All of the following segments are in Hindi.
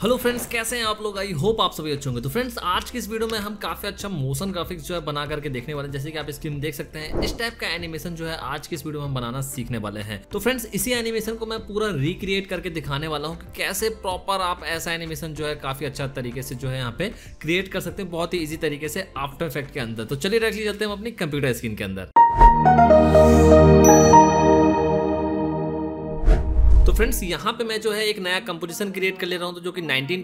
हेलो फ्रेंड्स, कैसे हैं आप लोग। आई होप आप सभी अच्छे होंगे। तो फ्रेंड्स, आज की इस वीडियो में हम काफी अच्छा मोशन ग्राफिक्स जो है बना करके देखने वाले हैं। जैसे कि आप स्क्रीन में देख सकते हैं, इस टाइप का एनिमेशन जो है आज की इस वीडियो में हम बनाना सीखने वाले हैं। तो फ्रेंड्स, इसी एनिमेशन को मैं पूरा रिक्रिएट करके दिखाने वाला हूँ कि कैसे प्रॉपर आप ऐसा एनिमेशन जो है काफी अच्छा तरीके से जो है यहाँ पे क्रिएट कर सकते हैं, बहुत ही ईजी तरीके से आफ्टर इफेक्ट के अंदर। तो चलिए डायरेक्टली चलते हैं हम अपनी कंप्यूटर स्क्रीन के अंदर। तो फ्रेंड्स, यहाँ पे मैं जो है एक नया कंपोजिशन क्रिएट कर ले रहा हूँ, तो जो कि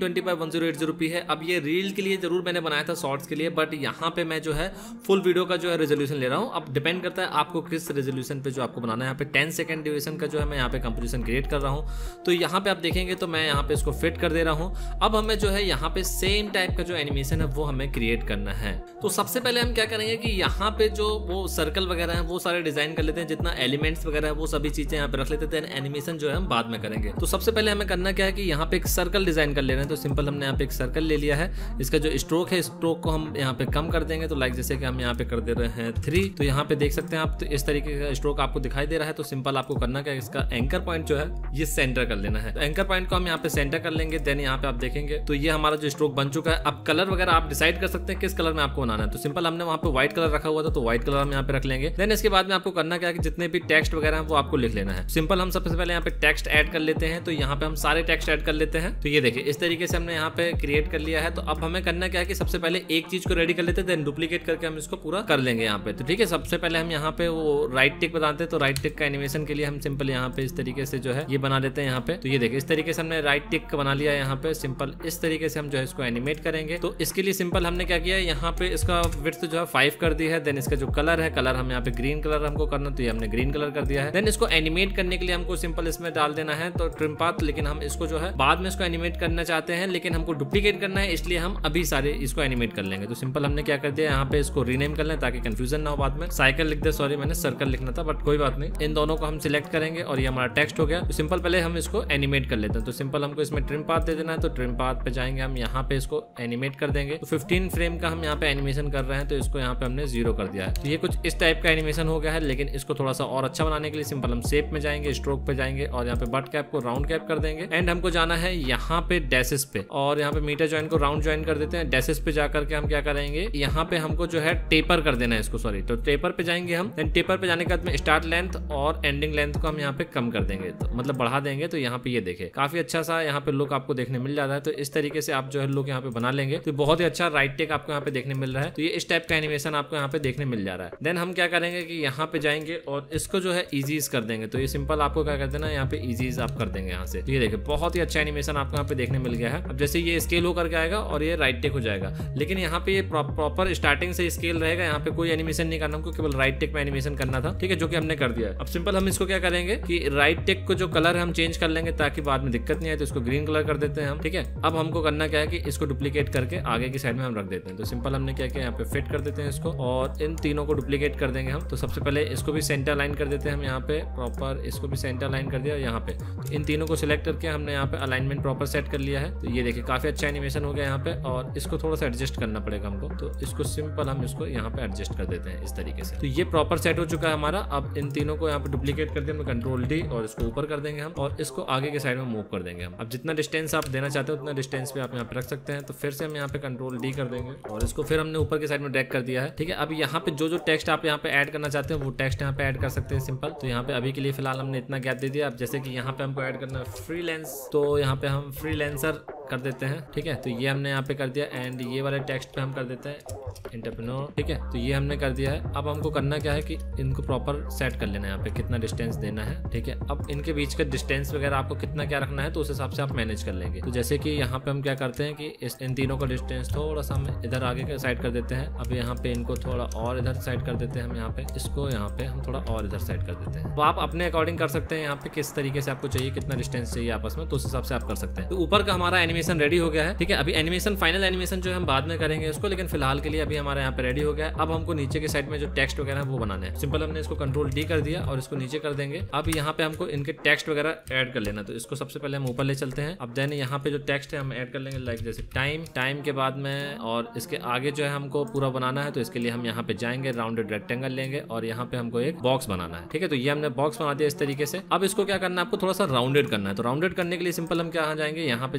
1920x1080p है। अब ये रील के लिए जरूर मैंने बनाया था, शॉर्ट्स के लिए, बट यहाँ पे मैं जो है फुल वीडियो का जो है रेजोल्यूशन ले रहा हूँ। अब डिपेंड करता है आपको किस रेजोल्यूशन पे जो आपको बनाना है। यहाँ पे 10 सेकंड ड्यूरेशन का जो है मैं यहाँ पे कंपोजिशन क्रिएट कर रहा हूँ। तो यहाँ पे आप देखेंगे तो मैं यहाँ पे इसको फिट कर दे रहा हूँ। अब हमें जो है यहाँ पे सेम टाइप का जो एनिमेशन है वो हमें क्रिएट करना है। तो सबसे पहले हम क्या करेंगे कि यहाँ पे जो वो सर्कल वगैरह है वो सारे डिजाइन कर लेते हैं, जितना एलिमेंट्स वगैरह है वो सभी चीजें यहाँ पे रख लेते हैं। एनिमेशन जो है हम बाद में करेंगे। तो सबसे पहले हमें करना क्या है कि यहाँ पे एक सर्कल डिजाइन कर ले रहे हैं। तो सिंपल हमने यहाँ पे एक सर्कल ले लिया है। इसका जो स्ट्रोक है, स्ट्रोक को हम यहाँ पे कम कर देंगे। तो लाइक जैसे कि हम यहाँ पे कर दे रहे हैं 3। तो यहाँ पे देख सकते हैं आप, तो इस तरीके का स्ट्रोक आपको दिखाई दे रहा है। तो सिंपल आपको करना क्या है, इसका एंकर पॉइंट जो है ये सेंटर कर लेना है। तो एंकर पॉइंट को हम यहाँ पे सेंटर कर लेंगे। देन यहाँ पे आप देखेंगे तो ये हमारा जो स्ट्रोक बन चुका है। अब कलर वगैरह आप डिसाइड कर सकते हैं किस कलर में आपको बनाना है। तो सिंपल हमने वहाँ पे व्हाइट कलर रखा हुआ था, तो व्हाइट कलर हम यहाँ पे रख लेंगे। देन इसके बाद में आपको करना क्या है कि जितने भी टेक्स्ट वगैरह है वो आपको लिख लेना है। सिंपल हम सबसे पहले यहाँ पे टेक्स्ट ऐड कर लेते हैं। तो यहाँ पे हम सारे टेक्स्ट ऐड कर लेते हैं। तो ये देखिए इस तरीके से हमने यहाँ पे क्रिएट कर लिया है। तो अब हमें करना क्या है कि सबसे पहले एक चीज को रेडी कर लेते हैं, देन डुप्लीकेट करके हम इसको पूरा कर लेंगे यहाँ पे। तो ठीक है, सबसे पहले हम यहाँ पे वो राइट टिक बताते हैं। तो राइट टिक का एनिमेशन के लिए हम सिंपल यहाँ पे इस तरीके से जो है ये बना देते हैं यहाँ पे। तो ये देखिए इस तरीके से हमने राइट टिक बना लिया यहाँ पे। सिंपल इस तरीके से हम जो है इसको एनिमेट करेंगे। तो इसके लिए सिंपल हमने क्या किया है, यहाँ पे इसका विड्थ जो है 5 कर दी है। देन इसका जो कलर है, कलर हम यहाँ पे ग्रीन कलर हमको करना, तो ये हमने ग्रीन कलर कर दिया है। देन इसको एनिमेट करने के लिए हमको सिंपल इसमें डाल देना है तो ट्रिम पाथ। लेकिन हम इसको जो है बाद में इसको एनिमेट करना चाहते हैं, लेकिन हमको डुप्लीकेट करना है, इसलिए हम अभी सारे इसको एनिमेट कर लेंगे। तो सिंपल हमने क्या कर दिया, यहाँ पे इसको रीनेम कर लें ताकि कंफ्यूजन ना हो बाद में। साइकिल लिख दे, सॉरी मैंने सर्कल लिखना था, बट कोई बात नहीं। इन दोनों को हम सिलेक्ट करेंगे और ये हमारा टेक्स्ट हो गया। तो सिंपल पहले हम इसको एनिमेट कर लेते हैं। तो सिंपल हमको इसमें ट्रिम पाथ दे देना है। तो ट्रिम पाथ पे जाएंगे, हम यहाँ पे इसको एनिमेट कर देंगे। तो 15 फ्रेम का हम यहाँ पे एनिमेशन कर रहे हैं, तो इसको यहाँ पे हमने 0 कर दिया है। तो ये कुछ इस टाइप का एनिमेशन हो गया है। लेकिन इसको थोड़ा सा और अच्छा बनाने के लिए सिंपल हम शेप में जाएंगे, स्ट्रोक पे जाएंगे और यहाँ पे बट कैप को राउंड कैप कर देंगे। एंड हमको जाना है यहाँ पे डैसेस पे, और यहाँ पे मीटर जॉइन को राउंड जॉइन कर देते हैं। डैसेस पे जाकर के हम क्या करेंगे, यहाँ पे हमको जो है टेपर कर देना है इसको, सॉरी। तो टेपर पे जाएंगे हम। देन टेपर पे जाने के बाद में स्टार्ट लेंथ और एंडिंग लेंथ को हम यहाँ पे कम कर देंगे, तो मतलब बढ़ा देंगे। तो यहाँ पे ये देखे काफी अच्छा सा यहाँ पे लुक आपको देखने मिल जाता है। तो इस तरीके से आप जो है लुक यहाँ पे बना लेंगे, तो बहुत ही अच्छा राइट टेक आपको यहाँ पे देखने मिल रहा है। तो ये इस टाइप का एनिमेशन आपको यहाँ पे देखने मिल जा रहा है। देन हम क्या करेंगे कि यहाँ पे जाएंगे और इसको जो है इजीज कर देंगे। तो ये सिंपल आपको क्या कर देना, यहाँ पे इजीज आप कर देंगे यहाँ से। तो ये देखिए बहुत ही अच्छा एनिमेशन आपको यहाँ पे देखने मिल गया है। अब जैसे ये स्केल होकर के आएगा और ये राइट टेक हो जाएगा, लेकिन यहाँ पे ये प्रॉपर स्टार्टिंग से स्केल रहेगा। यहाँ पे कोई एनिमेशन नहीं करना, हमको केवल राइट टेक में एनिमेशन करना था, ठीक है, जो कि हमने कर दिया है। अब सिंपल हम इसको क्या करेंगे कि राइट टेक को जो कलर है हम चेंज कर लेंगे ताकि बाद में दिक्कत नहीं आए। तो इसको ग्रीन कलर कर देते हैं हम, ठीक है। अब हमको करना क्या है कि इसको डुप्लीकेट करके आगे की साइड में हम रख देते हैं। तो सिंपल हमने क्या किया, यहाँ पे फिट कर देते हैं इसको और इन तीनों को डुप्लीकेट कर देंगे हम। तो सबसे पहले इसको भी सेंटर लाइन कर देते हैं हम, यहाँ पे प्रॉपर इसको भी सेंटर लाइन कर दिया यहाँ पे। तो इन तीनों को सिलेक्ट करके हमने यहाँ पे अलाइनमेंट प्रॉपर सेट कर लिया है। तो ये देखिए काफी अच्छा एनिमेशन हो गया यहाँ पे, और इसको थोड़ा सा एडजस्ट करना पड़ेगा हमको। तो इसको सिंपल हम इसको यहाँ पे एडजस्ट कर देते हैं इस तरीके से। तो ये प्रॉपर सेट हो चुका है हमारा। अब इन तीनों को यहाँ पे डुप्लीकेट कर दिया, कंट्रोल डी, और इसको ऊपर कर देंगे हम और इसको आगे के साइड में मूव कर देंगे हम। अब जितना डिस्टेंस आप देना चाहते हो उतना डिस्टेंस पे आप यहाँ पे रख सकते हैं। तो फिर से हम यहाँ पे कंट्रोल डी कर देंगे और इसको फिर हमने ऊपर के साइड में ड्रैग कर दिया है, ठीक है। अब यहाँ पे जो टेक्स्ट आप यहाँ पे ऐड करना चाहते हैं वो टेक्स्ट यहाँ पे ऐड कर सकते हैं सिंपल। तो यहाँ पे अभी के लिए फिलहाल हमने इतना गैप दे दिया। अब जैसे कि यहाँ पे हमको ऐड करना है फ्रीलांस, तो यहाँ पे हम फ्रीलांसर कर देते हैं, ठीक है। तो ये हमने यहाँ पे कर दिया। एंड ये वाले टेक्स्ट पे हम कर देते हैं एंटरप्रेन्योर, ठीक है। तो ये हमने कर दिया है। अब हमको करना क्या है कि इनको प्रॉपर सेट कर लेना है, यहाँ पे कितना डिस्टेंस देना है, ठीक है। अब इनके बीच का डिस्टेंस वगैरह आपको कितना क्या रखना है तो उस हिसाब से आप मैनेज कर लेंगे। तो जैसे कि यहाँ पे हम क्या करते हैं कि इन तीनों का डिस्टेंस थोड़ा सा हम इधर आगे के साइड कर देते हैं। अब यहाँ पे इनको थोड़ा और इधर साइड कर देते हैं हम, यहाँ पे इसको यहाँ पे हम थोड़ा और इधर साइड कर देते हैं। तो आप अपने अकॉर्डिंग कर सकते हैं यहाँ पे किस तरीके से आपको चाहिए, कितना डिस्टेंस चाहिए आपस में, तो उस हिसाब से आप कर सकते हैं। तो ऊपर का हमारा एनिमेशन रेडी हो गया है, ठीक है। अभी एनिमेशन फाइनल एनिमेशन जो है हम बाद में करेंगे इसको, लेकिन फिलहाल के लिए अभी हमारा यहाँ पे रेडी हो गया है। अब हमको नीचे के साइड में जो टेक्स्ट वगैरह है वो बनाना है। सिंपल हमने इसको कंट्रोल डी कर दिया और इसको नीचे कर देंगे। अब यहाँ पे हमको इनके टेक्स्ट वगैरह ऐड कर लेना। तो इसको सबसे पहले हम ऊपर ले चलते हैं। अब देन यहाँ पे जो टेक्स्ट है हम ऐड कर लेंगे, लाइक जैसे टाइम के बाद में, और इसके आगे जो है हमको पूरा बनाना है। तो इसके लिए हम यहाँ पे जाएंगे, राउंडेड रेक्टेंगल लेंगे और यहाँ पे हमको एक बॉक्स बनाना है, ठीक है। तो ये हमने बॉक्स बना दिया इस तरीके से। अब इसको क्या करना है, आपको थोड़ा सा राउंडेड करना है। तो राउंडेड करने के लिए सिंपल हम क्या जाएंगे, यहाँ पे जाएंगे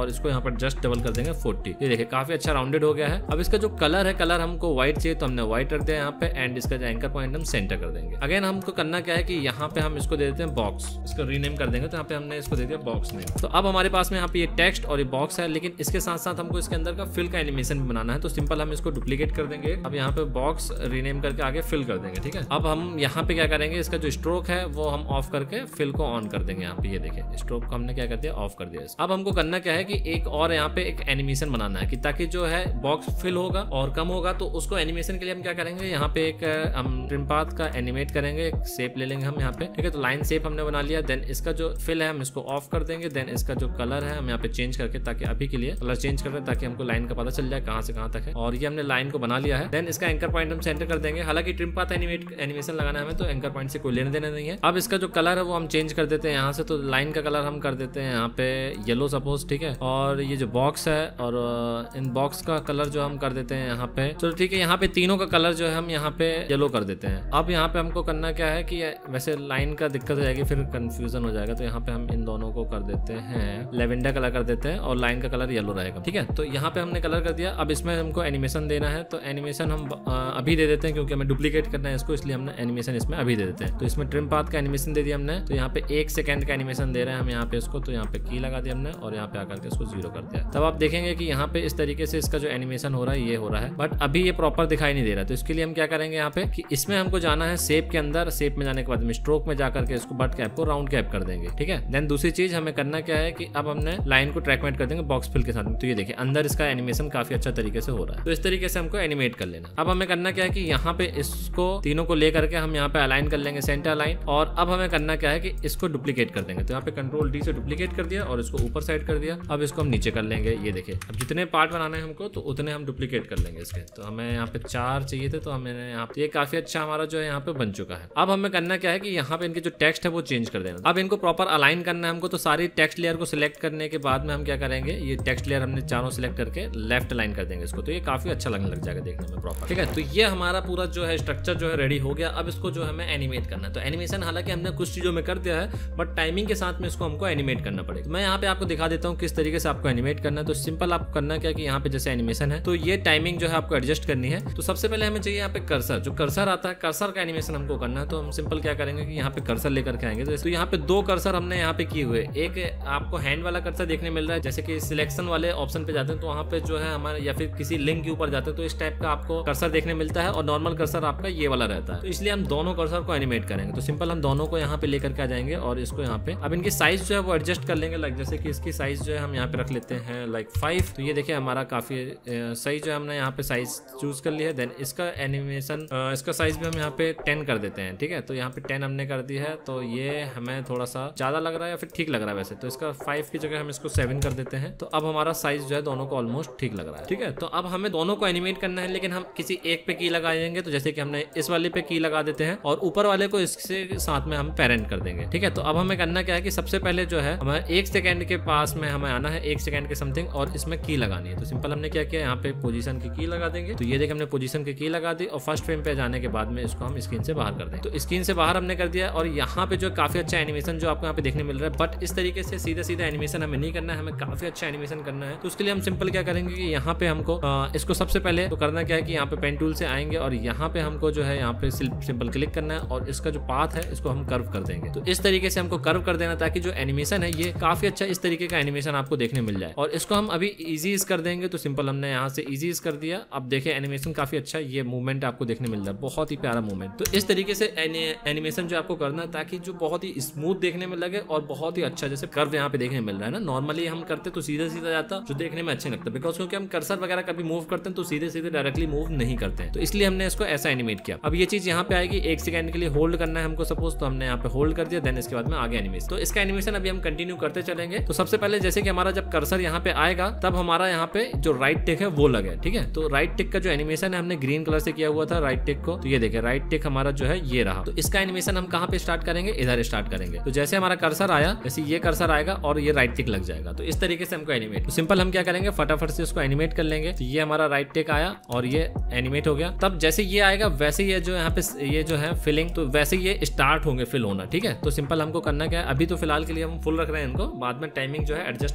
और इसको यहाँ पर जस्ट डबल कर देंगे 40। ये देखिए काफी अच्छा राउंडेड हो गया है। अब इसका जो कलर है, कलर हमको व्हाइट चाहिए तो हमने व्हाइट रख दिया यहाँ पे, एंड इसका जो एंकर पॉइंट हम सेंटर कर देंगे। अगेन हमको करना क्या है कि यहाँ पे हम इसको दे देते हैं बॉक्स, इसको रीनेम कर देंगे। तो यहाँ पे हमने इसको दे दिया बॉक्स नेम। तो अब हमारे पास में यहाँ पे ये टेक्स्ट और ये बॉक्स है, लेकिन इसके साथ साथ हमको इसके अंदर का फिल का एनिमेशन भी बनाना है। तो सिंपल हम इसको डुप्लीकेट कर देंगे। अब यहाँ पे बॉक्स रीनेम करके आगे फिल कर देंगे, ठीक है। अब हम यहाँ पे क्या करेंगे, इसका जो स्ट्रोक है वो हम ऑफ करके फिल को ऑन कर देंगे। यहाँ पे ये देखिए स्ट्रोक को हमने क्या कर दिया, ऑफ कर दिया। अब हमको करना क्या है कि एक और यहाँ पे एक एनिमेशन बनाना है कि ताकि जो है बॉक्स फिल होगा और कम होगा, तो उसको एनिमेशन के लिए हम क्या करेंगे, यहाँ पे एक हम ट्रिम पाथ का एनिमेट करेंगे, एक शेप ले लेंगे हम यहाँ पे, ठीक है। तो लाइन शेप हमने बना लिया। देन इसका जो फिल है हम इसको ऑफ कर देंगे। देन इसका जो कलर है हम यहाँ पे चेंज करके, ताकि अभी के लिए कलर चेंज कर रहे हैं ताकि हमको लाइन का पता चल जाए कहाँ से कहाँ तक है। और ये हमने लाइन को बना लिया है। देन इसका एंकर पॉइंट हम सेंटर कर देंगे। हालांकि ट्रिम पाथ एनिमेशन लगाना है हमें, तो एंकर पॉइंट से कोई लेने देना नहीं है। अब इसका जो कलर है वो हम चेंज कर देते हैं यहाँ से। तो लाइन का कलर हम कर देते हैं यहाँ पे येलो सपोज, ठीक है। और ये जो बॉक्स है और इन बॉक्स का कलर जो हम कर देते हैं यहाँ पे, तो ठीक है, यहाँ पे तीनों का कलर जो है हम यहाँ पे येलो कर देते हैं। अब यहाँ पे हमको करना क्या है कि वैसे लाइन का दिक्कत हो जाएगी, फिर कंफ्यूजन हो जाएगा। तो यहाँ पे हम इन दोनों को कर देते हैं लेवेंडर कलर कर देते हैं और लाइन का कलर येलो रहेगा, ठीक है। तो यहाँ पे हमने कलर कर दिया। अब इसमें हमको एनिमेशन देना है, तो एनिमेशन हम अभी दे देते हैं क्योंकि हमें डुप्लीकेट करना है इसको, इसलिए हमने एनिमेशन इसमें अभी दे देते हैं। तो इसमें ट्रिम पाथ का एनिमेशन दे दिया हमने। तो यहाँ पे 1 सेकंड का एनिमेशन दे रहे हैं हम यहाँ पे इसको। तो यहाँ पे की लगा दिया हमने और यहाँ पे आकर के इसको 0 कर दिया। तब आप देखेंगे कि यहाँ पे इस तरीके से इसका जो एनिमेशन हो रहा है ये हो रहा है, बट अभी ये प्रॉपर दिखाई नहीं दे रहा। तो इसके लिए हम क्या करेंगे यहाँ पे कि इसमें हमको जाना है शेप के अंदर। शेप में जाने के बाद में स्ट्रोक में जाकर के इसको बट कैप को राउंड कैप कर देंगे, ठीक है। देन दूसरी चीज हमें करना क्या है कि अब हमने लाइन को ट्रैकमेट कर देंगे बॉक्स फिल के साथ में। तो ये देखिए अंदर इसका एनिमेशन काफी अच्छा तरीके से हो रहा है। तो इस तरीके से हमको एनिमेट कर लेना। अब हमें करना क्या है कि यहाँ पे इसको तीनों को लेकर के हम यहाँ पे अलाइन कर लेंगे, सेंटर लाइन। और अब हमें करना क्या है कि इसको डुप्लीकेट कर देंगे। तो यहाँ पे कंट्रोल डी से डुप्लीकेट कर दिया और इसको ऊपर साइड कर दिया। अब इसको हम नीचे कर लेंगे। ये देखिए अब जितने पार्ट बनाने हैं हमको, तो उतने हम डुप्लीकेट कर लेंगे इसके। तो हमें यहाँ पे 4 चाहिए थे, तो हमें यहाँ पे ये काफी अच्छा हमारा जो है यहाँ पे बन चुका है। अब हमें करना क्या है कि यहाँ पे इनके जो टेक्स्ट है वो चेंज कर देना। अब इनको प्रॉपर अलाइन करना है हमको। तो सारी टेक्स्ट लेयर को सिलेक्ट करने के बाद में हम क्या करेंगे, ये टेक्स्ट लेयर हमने चारों सिलेक्ट करके लेफ्ट अलाइन कर देंगे इसको। तो ये काफी अच्छा लगने लग जाएगा देखने में प्रॉपर, ठीक है। तो ये हमारा पूरा जो है स्ट्रक्चर जो है रेडी हो गया। अब इसको जो हमें एनिमेट करना है। तो एनिमेशन हालांकि हमने कुछ चीजों में कर दिया है, बट टाइमिंग के साथ में इसको हमको एनिमेट करना पड़ेगा। मैं यहाँ पे आपको दिखा देता हूँ किस तरीके से आपको एनिमेट करना है। तो सिंपल आप करना क्या कि यहाँ पे जैसे एनिमेशन है, तो ये टाइमिंग जो है आपको एडजस्ट करनी है। तो सबसे पहले हमें चाहिए यहाँ पे कर्सर। जो कर्सर आता है, कर्सर का एनिमेशन हमको करना है। तो हम सिंपल क्या करेंगे कि यहाँ पे कर्सर लेकर के आएंगे। तो यहाँ पे 2 कर्सर हमने यहाँ पे किए हुए। एक आपको हैंड वाला कर्सर देखने मिल रहा है, जैसे कि सिलेक्शन वाले ऑप्शन पे जाते हैं तो वहाँ पे जो है हमारे, या फिर किसी लिंक के ऊपर जाते हैं तो इस टाइप का आपको कर्सर देखने मिलता है। और नॉर्मल कर्सर आपका ये वाला रहता है। तो इसलिए हम दोनों कर्सर को एनिमेट करेंगे। तो सिंपल हम दोनों को यहाँ पे लेकर के आ जाएंगे और इसको यहाँ पे अब इनकी साइज जो है वो एडजस्ट कर लेंगे। लाइक जैसे कि इसकी साइज जो है हम यहाँ पे रख लेते हैं लाइक 5। तो ये देखिए हमारा काफी सही जो है हमने यहाँ पे साइज चूज कर लिया है। देन इसका एनिमेशन इसका साइज भी हम यहाँ पे 10 कर देते हैं, ठीक है। तो यहाँ पे 10 हमने कर दी है। तो ये हमें थोड़ा सा ज्यादा लग रहा है या फिर ठीक लग रहा है वैसे। तो इसका 5 की जगह हम इसको 7 कर देते हैं। तो अब हमारा साइज जो है दोनों को ऑलमोस्ट ठीक लग रहा है, ठीक है। तो अब हमें दोनों को एनिमेट करना है, लेकिन हम किसी एक पे की लगाएंगे। तो जैसे कि हमने इस वाले पे की लगा देते हैं और ऊपर वाले को इसके साथ में हम पेरेंट कर देंगे, ठीक है। तो अब हमें करना क्या है कि सबसे पहले जो है हमें 1 सेकंड के पास में हमें आना है, 1 सेकंड के समथिंग, और इसमें की लगानी है। तो सिंपल हमने क्या किया, यहाँ पे पोजीशन की की लगा देंगे। तो ये देखिए हमने पोजीशन की लगा दी और फर्स्ट फ्रेम पे जाने के बाद में इसको हम स्क्रीन से बाहर कर देंगे। तो स्क्रीन से बाहर हमने कर दिया और यहाँ पे जो काफी अच्छा एनिमेशन जो आपको यहाँ पे देखने मिल रहा है, बट इस तरीके से सीधा सीधा एनिमेशन हमें नहीं करना है, हमें काफी अच्छा एनिमेशन करना है। तो उसके लिए हम सिंपल क्या करेंगे कि यहाँ पे हमको इसको सबसे पहले तो करना क्या है कि यहाँ पे पेन टूल से आएंगे और यहाँ पे हमको जो है यहाँ पे सिंपल क्लिक करना है और इसका जो पाथ है इसको हम कर्व कर देंगे। तो इस तरीके से हमको कर्व कर देना ताकि जो एनिमेशन है ये काफी अच्छा इस तरीके का एनिमेशन आपको देखने मिल जाए। और इसको हम अभी इजी कर देंगे। तो सिंपल हमने यहाँ से इजी कर दिया। अब देखिए एनिमेशन काफी अच्छा ये मूवमेंट आपको देखने मिल रहा है, बहुत ही प्यारा मूवमेंट। तो इस तरीके से एनिमेशन जो आपको करना है ताकि जो बहुत ही स्मूथ देखने में लगे और बहुत ही अच्छा, जैसे कर्व यहाँ पे देखने मिल रहा है ना। नॉर्मली हम करते तो सीधा सीधा जाता, जो देखने में अच्छा लगता, बिकॉज क्योंकि हम कर्सर वगैरह कभी मूव करते हैं तो सीधे सीधे डायरेक्टली मूव नहीं करते हैं। तो इसलिए हमने इसको ऐसा एनिमेट किया। अब ये चीज यहाँ पे आएगी, 1 सेकंड के लिए होल्ड करना है हमको सपोज। तो हमने यहाँ पे होल्ड कर दिया, देन इसके बाद में आगे एनिमेशन। तो इसका एनिमेशन अभी हम कंटिन्यू करते चलेंगे। तो सबसे पहले जैसे कि हमारा जब कर्सर यहाँ पे आएगा तब हमारा यहाँ पे जो राइट टिक है वो लगे, ठीक है। तो राइट टिक का जो एनिमेशन है हमने ग्रीन कलर से किया हुआ था राइट टिक को। तो ये देखिए राइट टिक हमारा जो है ये रहा। तो इसका एनिमेशन हम कहाँ पे स्टार्ट करेंगे, इधर स्टार्ट करेंगे। तो जैसे हमारा कर्सर आया जैसे ये कर्सर आएगा और ये राइट टिक लग जाएगा। तो इस तरीके से हमको एनिमेट। तो सिंपल हम क्या करेंगे, फटाफट से इसको एनिमेट कर लेंगे। तो ये हमारा राइट टिक आया और ये एनिमेट हो गया। तब जैसे ये आएगा वैसे ये जो यहाँ पे ये जो है फिलिंग, तो वैसे ये स्टार्ट होंगे फिल होना, ठीक है। तो सिंपल हमको करना क्या है, अभी तो फिलहाल के लिए हम फुल रख रहे हैं इनको, बाद में टाइमिंग जो है एडजस्ट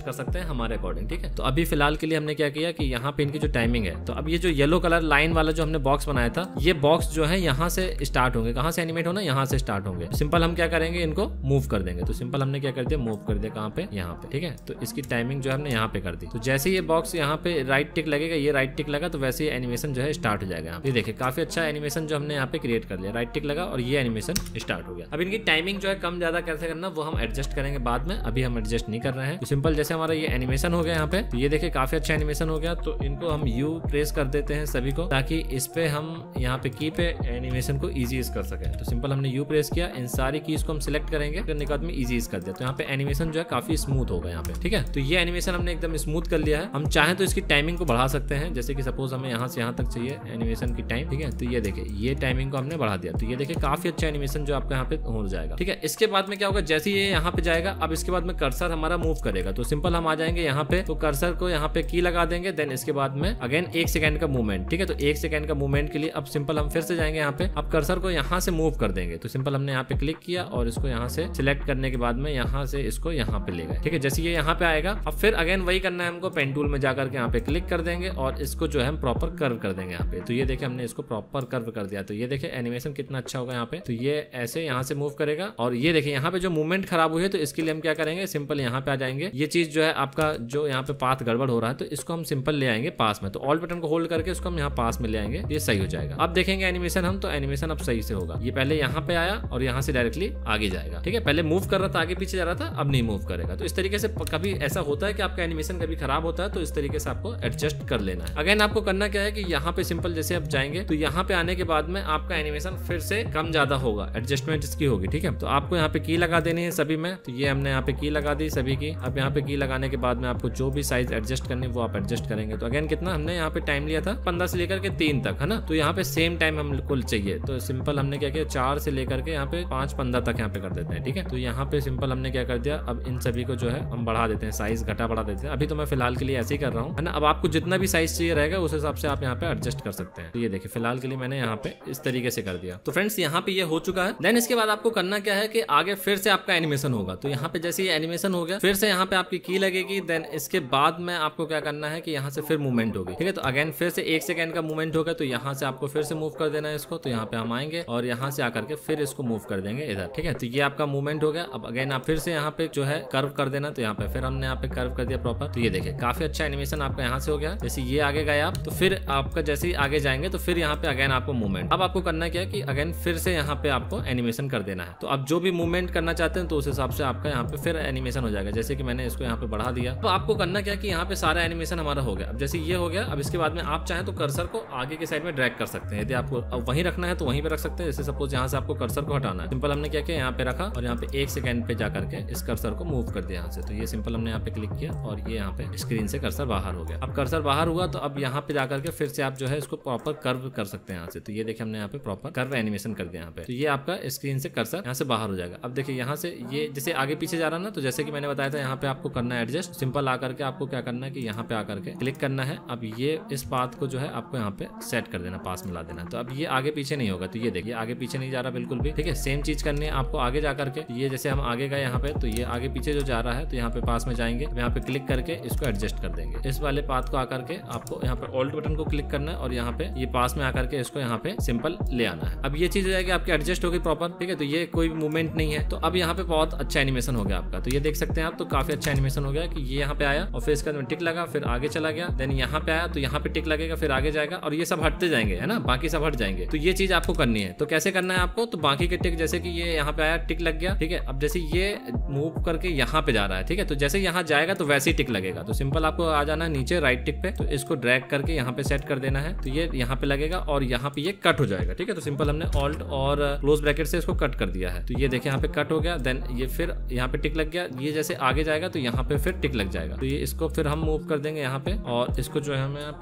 कर सकते हैं हमारे अकॉर्डिंग, ठीक है। तो अभी फिलहाल के लिए हमने क्या किया कि यहाँ पे इनकी जो टाइमिंग है, तो अब ये जो येलो कलर लाइन वाला जो हमने बॉक्स बनाया था, ये बॉक्स जो है यहाँ से स्टार्ट होंगे, कहाँ से एनिमेट होना, यहाँ से स्टार्ट होंगे। सिंपल हम क्या करेंगे, इनको मूव कर देंगे। तो सिंपल हमने क्या कर दिया, मूव कर दिया कहाँ पे, यहाँ पे, ठीक है। तो इसकी टाइमिंग जो है हमने यहाँ पे कर दी। तो जैसे ये बॉक्स यहाँ पे राइट टिक लगेगा, ये राइट टिक लगा तो वैसे ही एनिमेशन जो है स्टार्ट हो जाएगा। ये देखिए काफी अच्छा एनिमेशन जो हमने यहाँ पे क्रिएट कर लिया, राइट टिक लगा और ये एनिमेशन स्टार्ट हो गया। अब इनकी टाइमिंग जो है कम ज्यादा कैसे करना वो हम एडजस्ट करेंगे बाद में, अभी हम एडजस्ट नहीं कर रहे हैं। तो सिंपल जैसे हमारा ये एनिमेशन हो गया यहाँ पे, तो ये देखिए काफी अच्छा एनिमेशन हो गया। तो इनको हम यू प्रेस कर देते हैं सभी को, ताकि इस पे हम यहाँ पे की पे एनिमेशन को इजी कर सके। तो सिंपल हमने यू प्रेस किया, इन सारी कीज को हम सिलेक्ट करेंगे, करने के बाद में इजी कर दिया। तो यहाँ पे एनिमेशन जो है काफी स्मूथ होगा यहाँ पे, ठीक है। तो ये एनिमेशन हमने एकदम स्मूथ कर लिया है। हम चाहें तो इसकी टाइमिंग को बढ़ा सकते हैं, जैसे कि सपोज हमें यहाँ से यहाँ तक चाहिए एनिमेशन की टाइम, ठीक है। तो ये देखिए ये टाइमिंग को हमने बढ़ा दिया। तो ये देखिए काफी अच्छा एनिमेशन जो आपका यहाँ पे हो जाएगा, ठीक है। इसके बाद में क्या होगा, जैसे ये यहाँ पे जाएगा, अब इसके बाद में कर्सर हमारा मूव करेगा। तो सिंपल हम आ जाएंगे यहाँ पे, तो कर्सर को यहाँ पे की लगा देंगे, देन इसके बाद में अगेन 1 सेकंड का मूवमेंट, ठीक है। तो 1 सेकंड का मूवमेंट के लिए अब सिंपल हम फिर से जाएंगे यहाँ पे, अब कर्सर को यहाँ से मूव कर देंगे। तो सिंपल हमने यहाँ पे क्लिक किया और इसको यहाँ से सिलेक्ट करने के बाद में यहाँ से इसको यहाँ पे ले गए, ठीक है। जैसे ये यहाँ पे आएगा, अब फिर अगेन वही करना है हमको, पेन टूल में जाकर के यहाँ पे क्लिक कर देंगे और इसको जो है हम प्रॉपर कर्व कर देंगे यहाँ पे। तो ये देखिए हमने इसको प्रॉपर कर्व कर दिया। तो ये देखिए एनिमेशन कितना अच्छा होगा यहाँ पे। तो ये ऐसे यहाँ से मूव करेगा और ये देखिए यहाँ पे जो मूवमेंट खराब हुई है, तो इसके लिए हम क्या करेंगे, सिंपल यहाँ पे आ जाएंगे। ये चीज जो है आपका जो यहाँ पे पाथ गड़बड़ हो रहा है, तो इसको हम सिंपल ले आएंगे पास में। तो ऑल्ट बटन को होल्ड करके इसको हम यहाँ पास में ले आएंगे, ये सही हो जाएगा। अब देखेंगे एनिमेशन हम, तो एनिमेशन अब सही से होगा। ये पहले यहाँ पे आया और यहाँ से डायरेक्टली आगे जाएगा, ठीक है। पहले मूव कर रहा था, आगे पीछे जा रहा था, अब नहीं मूव करेगा। तो इस तरीके से कभी ऐसा होता है कि आपका एनिमेशन कभी खराब होता है, तो इस तरीके से आपको एडजस्ट कर लेना है। अगेन आपको करना क्या है कि यहाँ पे सिंपल जैसे आप जाएंगे, तो यहाँ पे आने के बाद में आपका एनिमेशन फिर से कम ज्यादा होगा, एडजस्टमेंट इसकी होगी, ठीक है। तो आपको यहाँ पे की लगा देनी है सभी में। तो ये हमने यहाँ पे की लगा दी सभी की। अब यहाँ पे की लगाने के बाद में आपको जो भी साइज एडजस्ट करनी है वो आप एडजस्ट करेंगे। तो अगेन कितना हमने यहाँ पे टाइम लिया था, 15 से लेकर के 3 तक, है ना। तो यहाँ पे सेम टाइम हमको चाहिए। तो सिंपल हमने क्या किया, 4 से लेकर के यहाँ पे 5-15 तक यहाँ पे कर देते हैं, ठीक है। तो यहाँ पे सिंपल हमने क्या कर दिया, अब इन सभी को जो है हम बढ़ा देते हैं, साइज घटा बढ़ा देते हैं। अभी तो मैं फिलहाल के लिए ऐसे ही कर रहा हूँ, है ना। अब आपको जितना भी साइज चाहिए रहेगा उस हिसाब से आप यहाँ पे एडजस्ट कर सकते हैं। तो ये देखिए फिलहाल के लिए मैंने यहाँ पे इस तरीके से कर दिया। तो फ्रेंड्स यहाँ पे ये हो चुका है। देन इसके बाद आपको करना क्या है कि आगे फिर से आपका एनिमेशन होगा। तो यहाँ पे जैसे ये एनिमेशन हो गया, फिर से यहाँ पे आपकी की लगेगी। देन इसके बाद में आपको क्या करना है कि यहाँ से फिर मूवमेंट होगी, ठीक है। तो अगेन फिर से 1 सेकंड का मूवमेंट होगा, तो यहाँ से आपको फिर से मूव कर देना है इसको। तो यहाँ पे हम आएंगे और यहाँ से आकर के फिर इसको मूव कर देंगे इधर, ठीक है। तो ये आपका मूवमेंट हो गया। अब अगेन आप फिर से यहाँ पे जो है कर्व कर देना। तो यहाँ पे फिर हमने यहाँ पे कर्व कर दिया प्रॉपर। तो ये देखिए काफी अच्छा एनिमेशन आपका यहाँ से हो गया। जैसे ये आगे गए आप, तो फिर आपका जैसे ही आगे जाएंगे तो फिर यहाँ पे अगेन आपको मूवमेंट। अब आपको करना क्या है कि अगेन फिर से यहाँ पे आपको एनिमेशन कर देना है। तो आप जो भी मूवमेंट करना चाहते हैं तो उस हिसाब से आपका यहाँ पे फिर एनिमेशन हो जाएगा। जैसे कि मैंने इसको यहाँ पे बढ़ा दिया। तो आपको करना क्या है कि यहाँ पे सारा एनिमेशन हमारा हो गया। अब जैसे ये हो गया, अब इसके बाद में आप चाहें तो कर्सर को आगे के साइड में ड्रैग कर सकते हैं। यदि आपको अब वहीं रखना है तो वहीं पे रख सकते हैं। जैसे सपोज यहाँ से आपको कर्सर को हटाना है, सिंपल हमने क्या किया, यहाँ पे रखा और यहाँ पे 1 सेकंड पे जाकर के इस कर्सर को मूव कर दिया यहाँ से। तो ये सिंपल हमने यहाँ पे क्लिक किया और ये यहाँ पे स्क्रीन से कर्सर बाहर हो गया। अब कर्सर बाहर हुआ तो अब यहाँ पे जाकर के फिर से आप जो है इसको प्रॉपर कर्व कर सकते हैं यहाँ से। तो ये देखिए हमने यहाँ पे प्रॉपर कर्व एनिमेशन कर दिया यहाँ पे। तो ये आपका स्क्रीन से कर्सर यहाँ से बाहर हो जाएगा। अब देखिए यहाँ से ये जैसे आगे पीछे जा रहा ना, तो जैसे कि मैंने बताया था यहाँ पे आपको करना है एडजस्ट। सिंपल आकर के आपको क्या करना है कि यहाँ पे आकर के क्लिक करना है। अब ये इस पाथ को जो है आपको यहाँ पे सेट कर देना, पास मिला देना। तो अब ये आगे पीछे नहीं होगा। तो ये देखिए आगे पीछे नहीं जा रहा बिल्कुल भी, ठीक है। सेम चीज करनी है आपको आगे जाकर के। ये जैसे हम आगे गए यहाँ पे, तो ये आगे पीछे जो जा रहा है, तो यहाँ पे पास में जाएंगे, यहाँ पे क्लिक करके इसको एडजस्ट कर देंगे। इस वाले पाथ को आकर के आपको यहाँ पे ऑल्ट बटन को क्लिक करना है और यहाँ पे ये पास में आकर के इसको यहाँ पे सिंपल ले आना है। अब ये चीज हो जाएगी आपकी एडजस्ट होगी प्रॉपर, ठीक है। तो ये कोई मूवमेंट नहीं है। तो अब यहाँ पे बहुत अच्छा एनिमेशन हो गया आपका। तो ये देख सकते हैं आप, तो काफी अच्छा एनिमेशन हो गया कि ये यहाँ पे आया और फिर इसका टिक लगा, फिर आगे चला गया। देन यहाँ पे आया तो यहाँ पे टिक लगेगा, फिर आगे जाएगा और ये सब हटते जाएंगे, है ना, बाकी सब हट जाएंगे। तो ये चीज आपको करनी है। तो कैसे करना है आपको, तो बाकी के टिक जैसे कि ये यहाँ पे आया, टिक लग गया, ठीक है। अब जैसे ये मूव करके यहाँ पे जा रहा है, ठीक है। तो जैसे यहाँ जाएगा तो वैसे ही टिक लगेगा। तो सिंपल आपको आ जाना है नीचे राइट टिक पे, तो इसको ड्रैग करके यहाँ पे सेट कर देना है। तो ये यहाँ पे लगेगा और यहाँ पे ये कट हो जाएगा, ठीक है। तो सिंपल हमने ऑल्ट और क्लोज ब्रैकेट से इसको कट कर दिया है। तो ये देखिए यहाँ पे कट हो गया। देन ये फिर यहाँ पे टिक लग गया। ये जैसे आगे जाएगा तो यहाँ पे फिर टिक लग जाएगा। तो ये इसको फिर हम मूव कर देंगे यहाँ पे और इसको जो है हम यहाँ पे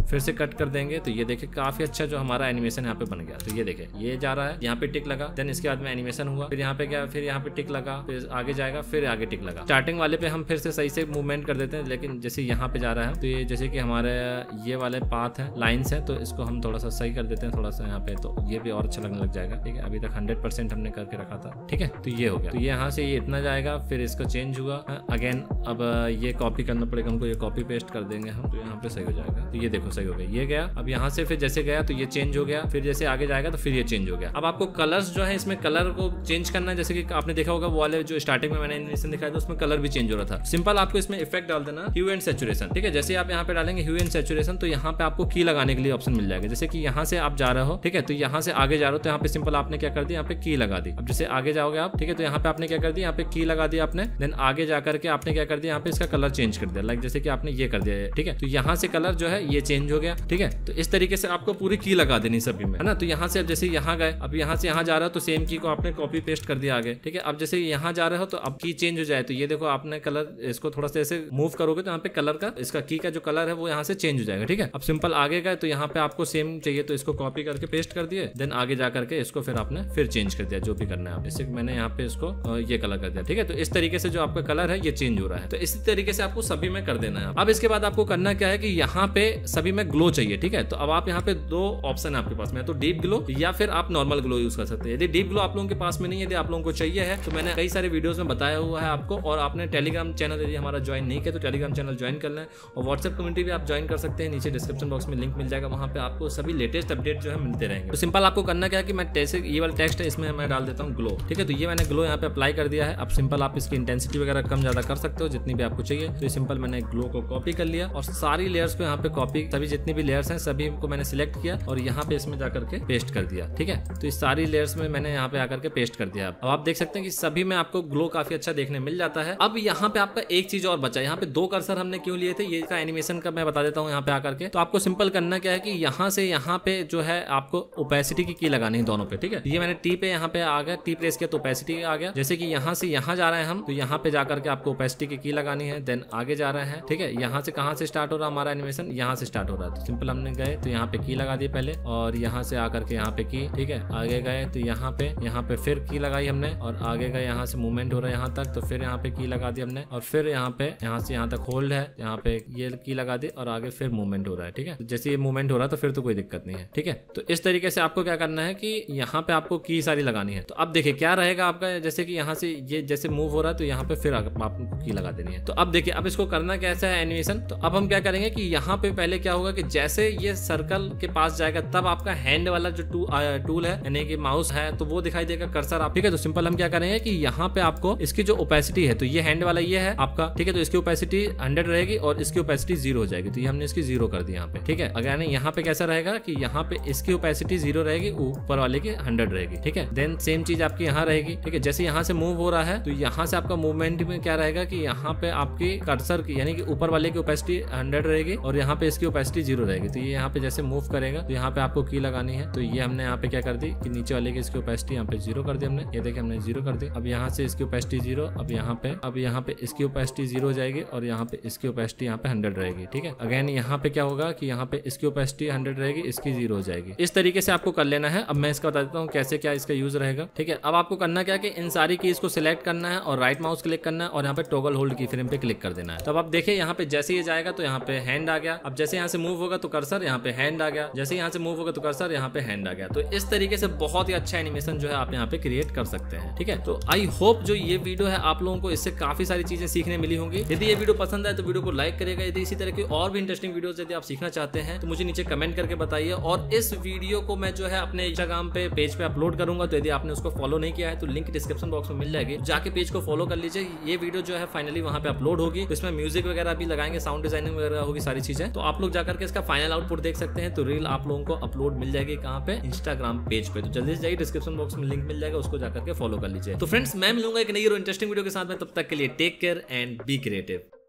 फिर से कट कर देंगे तो ये देखिए काफी अच्छा जो हमारा एनिमेशन यहाँ पे बन गया। तो ये देखिए ये जा रहा है, यहाँ पे टिक लगा, देन इसके बाद में एनिमेशन हुआ, फिर यहाँ पे क्या, फिर यहाँ पे टिक लगा, फिर आगे जाएगा, फिर आगे टिक लगा। स्टार्टिंग वाले पे हम फिर से सही से मूवमेंट कर देते हैं, लेकिन जैसे यहाँ पे जा रहा है तो ये जैसे कि हमारे ये वाले पाथ है, लाइन्स है, तो इसको हम थोड़ा सा सही कर देते हैं थोड़ा सा यहाँ पे, तो ये भी और अच्छा लगने लग जाएगा। ठीक है, अभी तक 100% हमने करके रखा था। ठीक है, तो ये हो गया। तो ये यहाँ से ये इतना जाएगा, फिर इसका चेंज हुआ अगेन। अब ये कॉपी करना पड़ेगा हमको, ये कॉपी पेस्ट कर देंगे हम, तो यहाँ पे सही हो जाएगा। तो ये देखो सही हो गया, ये गया। अब यहाँ से फिर जैसे गया तो ये चेंज हो गया, फिर जैसे आगे जाएगा तो फिर ये चेंज हो गया। अब आपको कलर्स जो है इसमें कलर को चेंज करना है, जैसे कि आपने देखा होगा वो वाले जो स्टार्टिंग में मैंने एनिमेशन दिखाया था उसमें कलर भी चेंज हो रहा था। सिंपल आपको इसमें इफेक्ट डाल देना, ह्यू एंड सैचुरेशन। ठीक है, जैसे आप यहाँ पे डालेंगे ह्यू एंड सैचुरेशन तो यहाँ पे आपको की लगाने के लिए ऑप्शन मिल जाएगा। जैसे कि यहाँ से आप जा रहे हो, ठीक है, तो यहाँ से आगे जा रहे हो तो यहाँ पे सिंपल आपने क्या कर दिया, यहाँ पे की लगा दी। अब जैसे आगे जाओगे आप, ठीक है, तो यहाँ पे आपने क्या कर दिया, यहाँ पे की लगा दिया आपने, देन आगे जाकर के आपने क्या कर दिया, यहाँ पे इसका कलर चेंज कर दिया, लाइक जैसे कि आपने ये कर दिया। ठीक है, तो यहाँ से कलर जो है ये चेंज हो गया। ठीक है, तो इस तरीके से आपको पूरी की लगा देनी सभी में, है ना। तो यहाँ से अब जैसे यहाँ गए, अब यहाँ से यहाँ जा रहा हो तो सेम की को आपने कॉपी पेस्ट कर दिया आगे। ठीक है, अब जैसे यहाँ जा रहे हो तो अब की चेंज हो जाए, तो ये देखो आपने कलर इसको थोड़ा सा ऐसे मूव करोगे तो यहाँ पे कलर का इसका की का जो कलर है वो यहाँ से चेंज हो जाएगा। ठीक है, अब सिंपल आगे गए तो यहाँ पे आपको सेम चाहिए तो इसको कॉपी करके पेस्ट कर दिए, देन आगे जा करके इसको फिर आपने फिर चेंज कर दिया जो भी करना है आप। जैसे मैंने यहाँ पे इसको ये कलर कर दिया। ठीक है, तो इस तरीके से जो आपका कलर है ये चेंज हो रहा है। तो इसी तरीके से आपको सभी में कर देना है। अब इसके बाद आपको करना क्या है कि यहाँ पे सभी में ग्लो चाहिए। ठीक है, तो अब आप यहाँ पे दो ऑप्शन है आपके पास में, तो डीप ग्लो या फिर आप नॉर्मल ग्लो यूज कर सकते हैं। यदि डीप ग्लो आप लोगों के पास में नहीं है, यदि आप लोगों को चाहिए है तो मैंने कई सारे वीडियोस में बताया हुआ है आपको, और आपने टेलीग्राम चैनल यदि हमारा ज्वाइन नहीं किया तो टेलीग्राम चैनल ज्वाइन कर लें, और व्हाट्सएप कम्युनिटी भी आप ज्वाइन कर सकते हैं। नीचे डिस्क्रिप्शन बॉक्स में लिंक मिल जाएगा, वहां पे आपको सभी लेटेस्ट अपडेट जो है मिलते रहेंगे। तो सिंपल आपको करना क्या है कि मैं जैसे ये वाला टेक्स्ट है इसमें मैं डाल देता हूँ ग्लो। ठीक है, तो ये मैंने ग्लो यहाँ पे अप्लाई कर दिया है। अब सिंपल आप इसकी इंटेंसिटी वगैरह कम ज्यादा कर सकते हो जितनी भी आपको चाहिए। तो सिंपल मैंने ग्लो को कॉपी कर लिया और सारी लेयर्स को यहाँ पे कॉपी, सभी जितनी भी लेयर्स हैं सभी को मैंने सिलेक्ट किया और यहाँ पे इसमें जाकर के पेस्ट कर दिया। ठीक है, तो इस सारी लेयर्स में मैंने यहाँ पे आकर के पेस्ट कर दिया। अब आप देख सकते हैं कि सभी में आपको ग्लो काफी अच्छा देखने मिल जाता है। अब यहाँ पे आपका एक चीज और बचा, यहाँ पे दो कर्सर हमने क्यों लिए थे ये का एनिमेशन का मैं बता देता हूँ यहाँ पे आकर के। तो आपको सिंपल करना क्या है कि यहाँ से यहाँ पे जो है आपको ओपेसिटी की लगानी है दोनों पे। ठीक है, ये मैंने टी पे यहाँ पे आ गया, टी प्रेस किया तो ओपेसिटी आ गया। जैसे कि यहाँ से यहाँ जा रहे हैं हम तो यहाँ पे जाकर के आपको ओपेसिटी की लगानी है, देन आगे जा रहे हैं। ठीक है, यहाँ से कहाँ से स्टार्ट हो रहा है हमारा एनिमेशन, यहाँ से स्टार्ट हो रहा है। तो सिंपल हमने गए तो यहाँ पे की लगा दी पहले, और यहाँ से आकर के यहाँ पे की। ठीक है, आगे गए तो यहाँ पे फिर की लगाई हमने, और आगे गए यहाँ से मूवमेंट हो रहा है यहाँ तक तो फिर यहाँ पे की लगा दी हमने, और फिर यहाँ पे यहाँ से यहाँ तक होल्ड है, यहाँ पे ये की लगा दी और आगे फिर मूवमेंट हो रहा है। ठीक है, तो जैसे ये मूवमेंट हो रहा है तो फिर तो कोई दिक्कत नहीं है। ठीक है, तो इस तरीके से आपको क्या करना है कि यहाँ पे आपको की सारी लगानी है। तो अब देखिए क्या रहेगा आपका, जैसे कि यहाँ से ये जैसे मूव हो रहा है तो यहाँ पे फिर आपको की लगा देनी है। तो अब देखिए अब इसको करना कैसा है एनिमेशन। तो अब हम क्या करेंगे कि यहाँ पे पहले क्या होगा कि जैसे ये सर्कल के पास जाएगा तब आपका हैंड वाला जो टूल है यानी कि माउस है तो वो दिखाई देगा कर्सर आप। ठीक है, तो सिंपल हम क्या करेंगे कि यहाँ पे आपको इसकी जो ओपेसिटी है तो ये हैंड वाला ये है आपका। ठीक है, तो इसकी ओपेसिटी 100 रहेगी और इसकी ओपेसिटी 0 हो जाएगी। तो ये हमने इसकी 0 कर दी यहाँ पे। ठीक है, अगर यहाँ पे कैसा रहेगा कि यहाँ पे इसकी ओपेसिटी 0 रहेगी, ऊपर वाले की 100 रहेगी। ठीक है, देन सेम चीज आपकी यहाँ रहेगी। ठीक है, जैसे यहाँ से मूव हो रहा है तो यहाँ से आपका मूवमेंट में क्या रहेगा कि यहाँ पे आपकी कर्सर की यानी कि ऊपर वाले की ओपेसिटी 100 रहेगी और यहाँ पे इसकी ओपेसिटी 0 रहेगी। तो ये यहाँ पे जैसे मूव करेगा तो यहाँ पे आपको की लगानी है। तो ये हमने यहाँ पे क्या कर दी कि नीचे वाले की इसकी ओपेसिटी यहाँ पे 0 कर दी हमने। ये देखिए हमने 0 कर दी। अब यहाँ से इसकी ओपेसिटी 0, अब यहाँ पे इसकी ओपेसिटी 0 हो जाएगी और यहाँ पे इसकी ओपेसिटी यहाँ पे 100 रहेगी। ठीक है, अगेन यहाँ पे क्या होगा कि यहाँ पे इसकी ओपेसिटी 100 रहेगी, इसकी 0 हो जाएगी। इस तरीके से आपको कर लेना है। अब मैं इसका बता देता हूँ कैसे क्या इसका यूज रहेगा। ठीक है, अब आपको करना क्या कि इन सारी कीज को सिलेक्ट करना है और राइट माउस क्लिक करना है और यहाँ पे टॉगल होल्ड की फ्रेम पे क्लिक कर देना है। तो अब आप देखिए यहाँ पे जैसे ये जाएगा तो यहाँ पे हैंड आ गया। अब जैसे यहाँ से मूव होगा तो कर्सर यहाँ पे हैंड आ गया, जैसे यहाँ से मूव होगा तो कर्सर यहाँ पे हैंड आ गया। तो इस तरीके से बहुत ही अच्छा एनिमेशन जो है आप यहाँ पे क्रिएट कर सकते हैं। ठीक है, तो आई होप जो ये वीडियो है आप लोगों को इससे काफी सारी चीजें सीखने मिली होंगी। यदि ये वीडियो पसंद आए तो वीडियो को लाइक करेगा। यदि इसी तरह की और भी इंटरेस्टिंग वीडियोस यदि आप सीखना चाहते हैं तो मुझे नीचे कमेंट करके बताइए, और इस वीडियो को मैं जो है अपने इंस्टाग्राम पे पेज पे अपलोड करूंगा। तो यदि आपने उसको फॉलो नहीं किया है तो लिंक डिस्क्रिप्शन बॉक्स में मिल जाएगी, जाके पेज को फॉलो कर लीजिए। ये वीडियो जो है फाइनली वहां पे अपलोड होगी, तो इसमें म्यूजिक वगैरह भी लगाएंगे, साउंड डिजाइनिंग वगैरह होगी, सारी चीजें। तो आप लोग जाकर के इसका फाइनल आउटपुट देख सकते हैं। तो रील आप लोगों को अपलोड मिल जाएगी कहाँ पे, इंस्टाग्राम पेज पे। तो जल्दी से जाइए, डिस्क्रिप्शन बॉक्स में लिंक मिल जाएगा, उसको जाकर के फॉलो कर लीजिए। तो फ्रेंड्स मैं मिलूंगा एक नई और इंटरेस्टिंग वीडियो के साथ में, तब तक के लिए take care and be creative.